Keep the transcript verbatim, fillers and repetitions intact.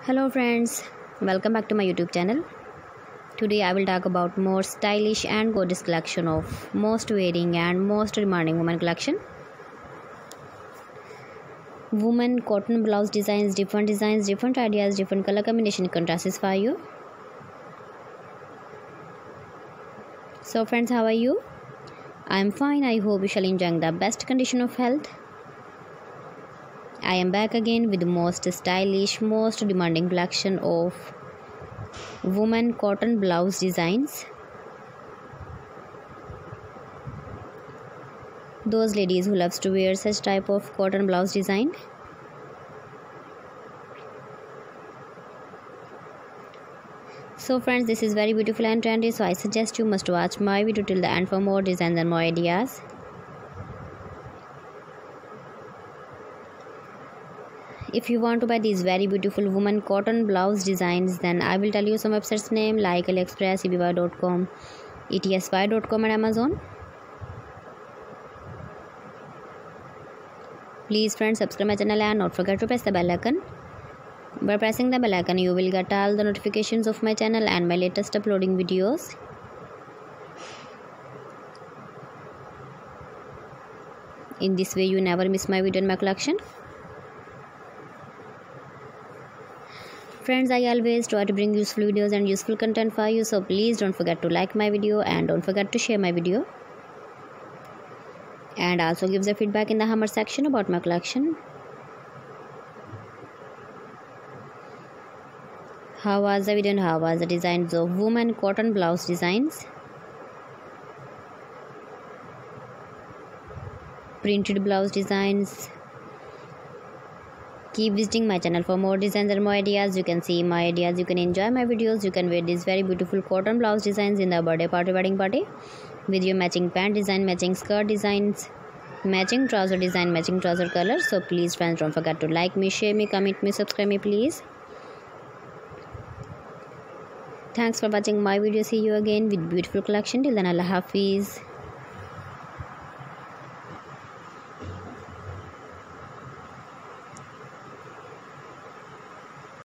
Hello friends, welcome back to my YouTube channel. Today I will talk about more stylish and gorgeous collection of most wearing and most demanding women collection. Women cotton blouse designs, different designs, different ideas, different color combination contrasts for you. So friends, how are you? I am fine. I hope you shall enjoy the best condition of health. I am back again with the most stylish, most demanding collection of women cotton blouse designs. Those ladies who loves to wear such type of cotton blouse design. So friends, this is very beautiful and trendy, so I suggest you must watch my video till the end for more designs and more ideas. If you want to buy these very beautiful women cotton blouse designs, then I will tell you some websites name like AliExpress, E B Y dot com, E T S Y dot com and Amazon. Please friends, subscribe my channel and not forget to press the bell icon. By pressing the bell icon, you will get all the notifications of my channel and my latest uploading videos. In this way, you never miss my video in my collection. Friends, I always try to bring useful videos and useful content for you, so please don't forget to like my video and don't forget to share my video. And also give the feedback in the comment section about my collection. How was the video and how was the designs of women cotton blouse designs? Printed blouse designs. Keep visiting my channel for more designs and more ideas. You can see my ideas, you can enjoy my videos, you can wear these very beautiful cotton blouse designs in the birthday party, wedding party, with your matching pant design, matching skirt designs, matching trouser design, matching trouser color. So please friends, don't forget to like me, share me, comment me, subscribe me please. Thanks for watching my video. See you again with beautiful collection. Till then, Allah Hafiz.